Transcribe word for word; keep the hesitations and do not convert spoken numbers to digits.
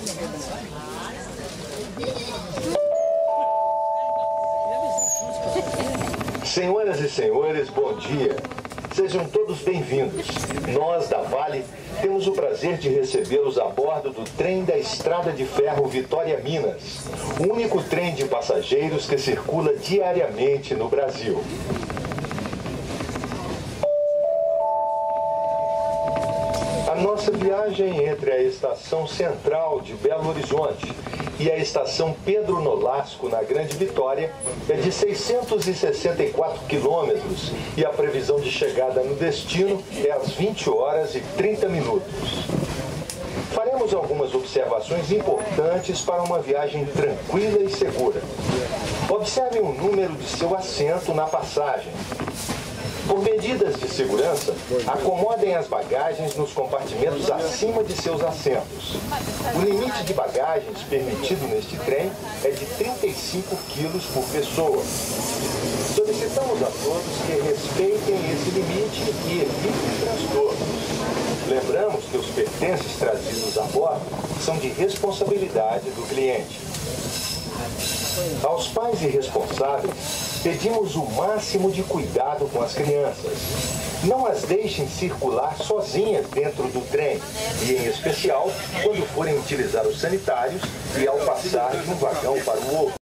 Senhoras e senhores, bom dia. Sejam todos bem-vindos. Nós, da Vale, temos o prazer de recebê-los a bordo do trem da Estrada de Ferro Vitória-Minas, o único trem de passageiros que circula diariamente no Brasil. A nossa viagem entre a Estação Central de Belo Horizonte e a Estação Pedro Nolasco, na Grande Vitória, é de seiscentos e sessenta e quatro quilômetros e a previsão de chegada no destino é às vinte horas e trinta minutos. Faremos algumas observações importantes para uma viagem tranquila e segura. Observe o número de seu assento na passagem. Por medidas de segurança, acomodem as bagagens nos compartimentos acima de seus assentos. O limite de bagagens permitido neste trem é de trinta e cinco quilos por pessoa. Solicitamos a todos que respeitem esse limite e evitem transtornos. Lembramos que os pertences trazidos a bordo são de responsabilidade do cliente. Aos pais e responsáveis, pedimos o máximo de cuidado com as crianças. Não as deixem circular sozinhas dentro do trem, e em especial quando forem utilizar os sanitários e ao passar de um vagão para o outro.